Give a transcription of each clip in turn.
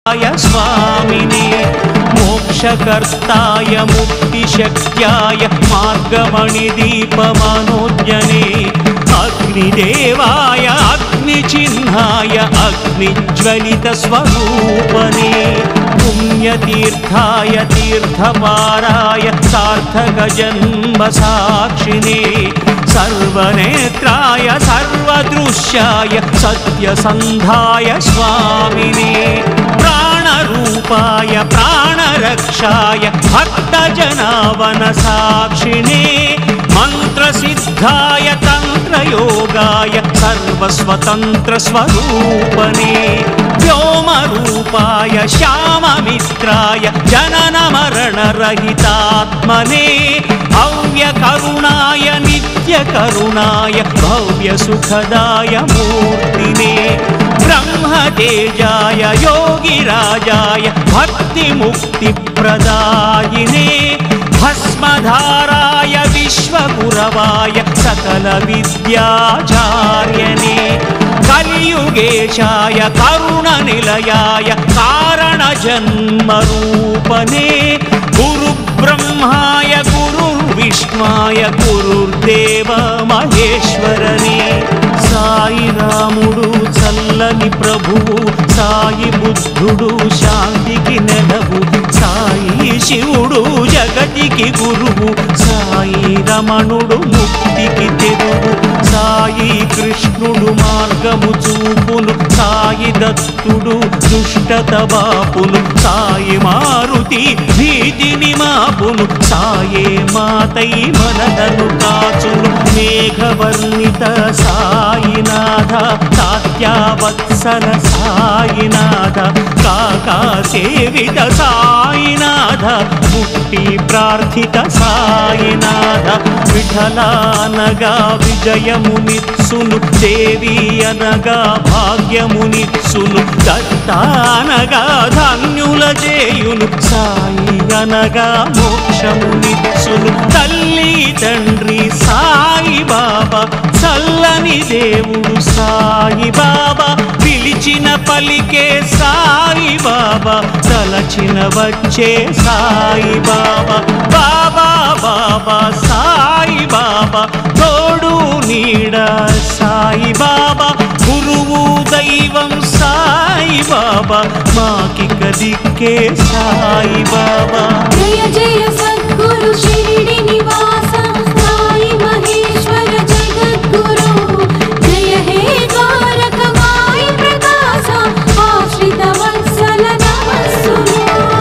स्वामिने मोक्षकर्ताय मुक्तिशक्त्याय मार्गमणिदीपमनोज्ञने अग्निदेवाय अग्निचिह्नाय अग्निज्वलितस्वरूपने पुण्यतीर्थाय तीर्थपाराय सार्थकजन्मसाक्षिणे सर्वनेत्राय सर्वदृश्याय सत्यसन्धाय स्वामिने प्राणरूपाय प्राणरक्षाय भक्तजनावनसाक्षिणे मन्त्रसिद्धाय तन्त्रयोगाय सर्वस्वतन्त्रस्वरूपने व्योमरूपाय श्याममित्राय जननमरणरहितात्मने भव्यकरुणाय नित्यकरुणाय भव्यसुखदाय मूर्तिने ब्रह्मतेजाय योगिराजाय भक्तिमुक्तिप्रदायिने भस्मधाराय विश्वगुरवाय सकलविद्याचार्यने कलियुगेशाय करुणनिलयाय कारणजन्मरूपने गुरुब्रह्माय गुरुर्विष्णुय गुरुर्देव महेश्वरने साई रामुडु चल्లని ప్రభువు సాయి బుద్ధుడు శాంతికి నెలవు సాయి శివుడు జగతికి గురువు సాయి రమణుడు ముక్తికి తెరువు సాయి కృష్ణుడు మార్గము చూపును సాయి దత్తుడు దుష్టత బాపును సాయి మారుతి భీతిని మాపును సాయే మాతై మనలను కాచును మేఘవర్ణిత సాయినాథ తాత్యావత్సల సాయినాథ కాకా సేవిత సాయినాథ ముక్తి ప్రార్థిత సాయినాథ విఠలానగా విజయమునిత్సును దేవి అనగా భాగ్యమునిత్సును దత్తానగా ధన్యుల చేయును సాయి అనగా మోక్షమునిత్సును తల్లి తండ్రి సాయి బాబా చల్లని దేవుడు సాయి బాబా పిలిచిన పలికే సాయి బాబా తలచిన వచ్చే సాయి బాబా బాబా బాబా సాయి బాబా తోడు నీడ సాయి బాబా గురువు దైవం సాయి బాబా మాకిక దిక్కే సాయి బాబా జయ జయ సద్గురు షిరిడి నివాస సాయి మహేశ్వర జగద్గురు జయ హే ద్వారక మాయి ప్రకాశ ఆశ్రిత వత్సల నమస్సును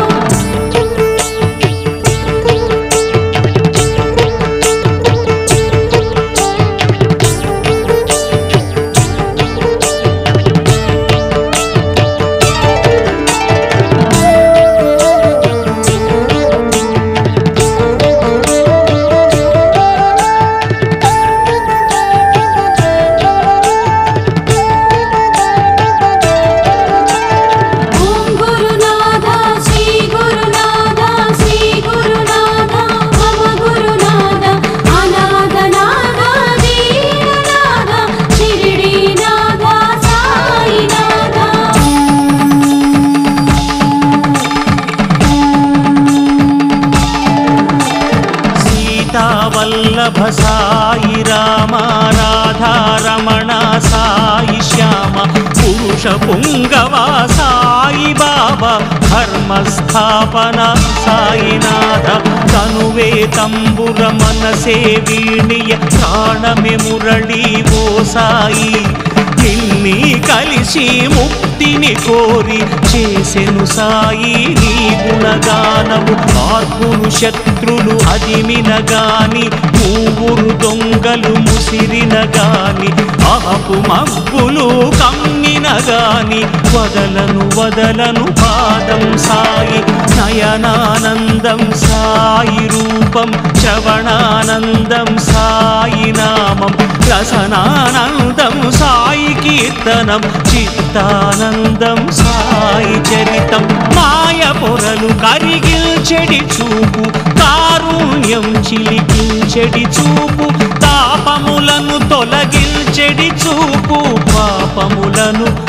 वल्लभ साई राम राधा रमण साई श्याम पुरुष पुंगवा साई बाबा धर्म स्थापना साईनाथ तनुवे तंबुर मनसे वीणिय प्राणमे मुरली वो साई నిన్ని కలిసి ముక్తిని కోరి చేసెను సాయి నీ గుణగానము ఆర్పులు శత్రులు అదిమిన గాని ఊరు దొంగలు ముసిరిన గాని ఆపు మబ్బులు కమ్మిన గాని వదలను వదలను పాదం సాయి నయనానందం సాయి రూపం శ్రవణానందం సాయి నామం రసనానందం సాయి కీర్తనం చిత్తానందం సాయి చరితం మాయ పొరలు కరిగిల్చెడి చూపు కారుణ్యం చిలికిల్చెడి చూపు తాపములను తొలగిల్చెడి చూపు పాపములను దహి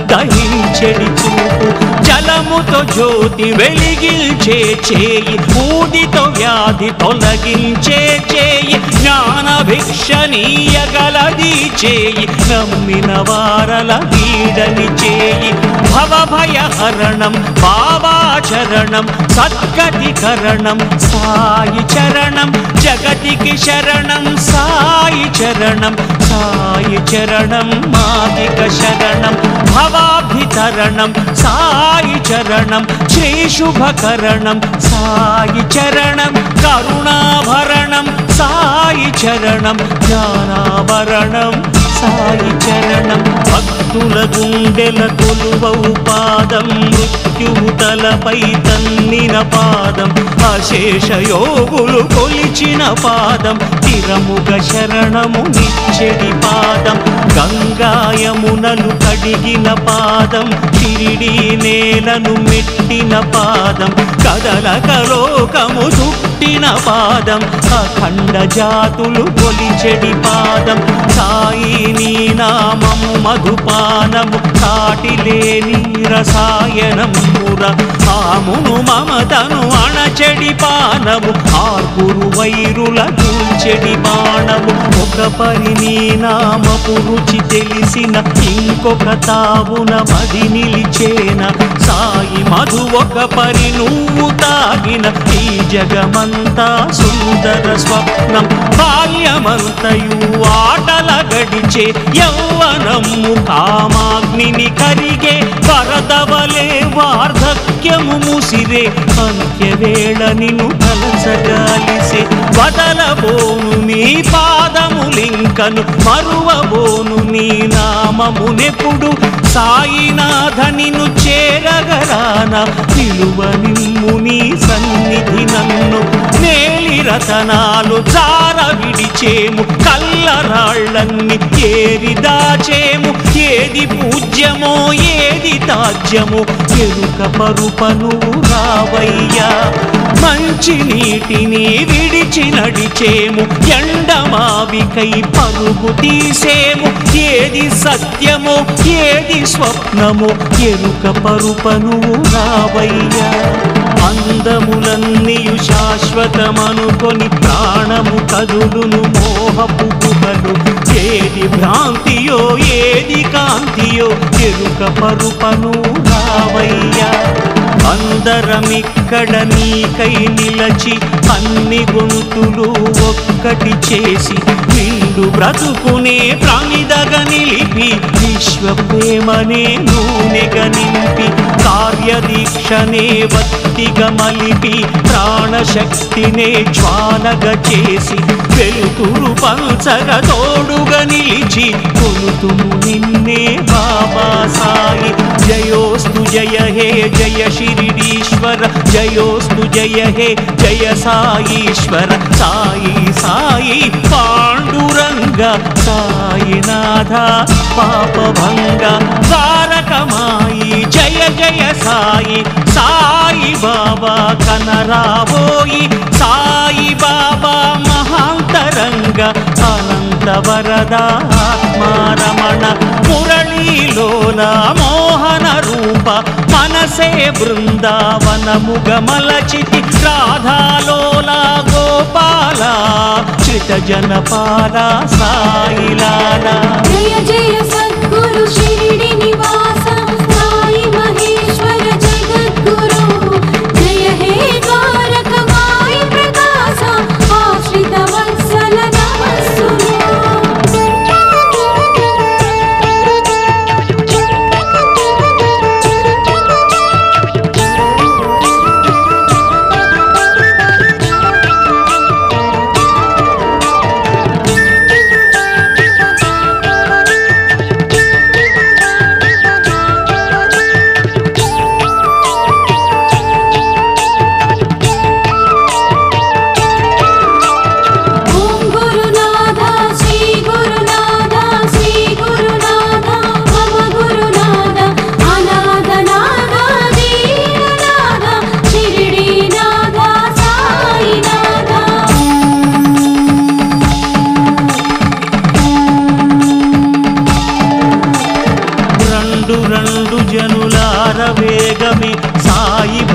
ఫలించెడి చూపు జలముతో జ్యోతి వెలిగించే చేయి ఊదితో వ్యాధి తొలగించే చేయి జ్ఞాన భిక్షనీయగలది చేయి నమ్మిన వారల వీడని చేయి భవభయహరణం బాబాచరణం సద్గతికరణం సాయి చరణం జగతికి శరణం సాయి చరణం సాయి చరణం మాదిక శరణం భవాభితరణం సాయి చరణం శ్రీ శుభకరణం సాయి చరణం కరుణాభరణం సాయి చరణం జ్ఞానాభరణం సాయి చరణం భక్తుల గుండెల కొలువౌ పాదం మృత్యువు తలపై తన్నిన పాదం అశేష యోగులు కొలిచిన పాదం తిరముగ శరణము నిచ్చెడి పాదం గంగాయమునలు కడిగిన పాదం షిరిడి నేలను మెట్టిన పాదం కదలక లోకము చుట్టిన పాదం అఖండ జాతులు కొలిచెడి పాదం సాయి నీ నామము మధుపానము సాటిలేని రసాయనముర ఆమును మమతను అణచెడి పానము ఆర్పురు వైరుల కూల్చెడి బాణము ఒక పరి నీ నామపు రుచి తెలిసిన ఇంకొక తావున మది నిలిచేన సాయి మధు ఒక పరి నువ్వు తాగిన ఈ జగమంతా సుందర స్వప్నం బాల్యమంతయు ఆటల గడిచే యౌవనము కామాగ్నిని కరిగే వరదవలే వార్ధక్యము ముసిరే అంత్యవేళ నిన్ను తలసగాలిసే వదలబోను నీ పాదములింకను మరువబోను నీ నామమునెప్పుడు సాయినాథ నిన్ను చేరగరాన నిలువ నిమ్ము నీ సన్నిధి నన్ను నేలి రతనాలు జార విడిచేము కల్లరాళ్ళన్ని ఏరి దాచేము ఏది పూజ్యమో ఏది తాజ్యమో ఎరుక పరుపను రావయ్యా మంచి నీటిని విడిచి నడిచేము ఎండమావికై పరుగు తీసేము ఏది సత్యమో ఏది స్వప్నమో ఎరుక పరుపను రావయ్యా అందములన్నీయు శాశ్వతమనుకొని ప్రాణము కదులును మోహపు గుహలు ఏది భ్రాంతియో ఏది కాంతియో ఎరుక పరుపను రావయ్యా అందరమిక్కడ నీకై నిలచి అన్ని గొంతులు ఒక్కటి చేసి నిండు బ్రతుకునే ప్రాణిదగా నిలిపి విశ్వ ప్రేమనే నూనెగా నింపి కార్యదీక్షనే వత్తిగా మలిపి ప్రాణశక్తినే జ్వాలగా చేసి వెలుతురు పంచగా తోడుగా నిలిచి కొలుతుము నిన్నే బాబా సాయి జయోస్తు జయ హే జయ శిరిడీశ్వర జయోస్తు జయ హే జయ సాయీశ్వర సాయి సాయి పాండురంగ సాయినాథ పాపభంగ ద్వారకమాయి జయ జయ సాయి సాయి బాబా కనరాబోయి సాయి బాబా మహాంతరంగ అనంత వరద ఆత్మారమణ మురళీలోల మోహన రూప మనసే బృందావనముగ మలచితి రాధాలోల గోపాల శ్రిత జనపాల సాయిలాల జయ జయ సద్గురు షిరిడి నివాస సాయి మహేశ్వర జగద్గురు జయ హే ద్వారకమాయి ప్రకాశ ఆశ్రిత వత్సల నమస్సును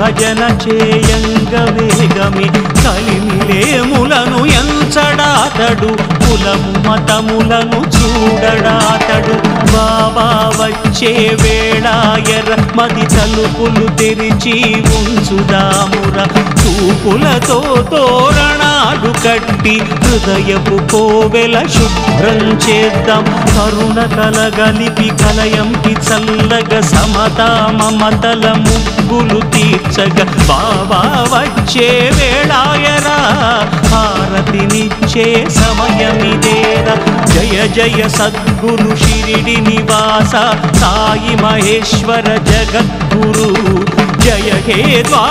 భజన చేయంగ వేగమే కలిమిలేములను ఎంచడాతడు కులము మతములను చూడడాతడు బాబా వచ్చే వేళాయర మది తలుపులు తెరిచి ఉంచుదాముర చూపులతో తోరణాలు కట్టి హృదయపు కోవెల శుభ్రం చేద్దాం కరుణ కలగలిపి కలయంకి చల్లగ సమతా మమతల ముగ్గులు తీర్చగ బాబా వచ్చే వేళాయరా హారతినిచ్చే సమయమిదేరా జయ జయ సద్గురు షిరిడి నివాస సాయి మహేశ్వర జగద్గురు జయ హే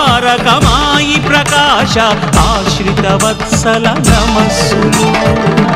ద్వారకమాయి ప్రకాశ ఆశ్రిత వత్సల నమస్సులు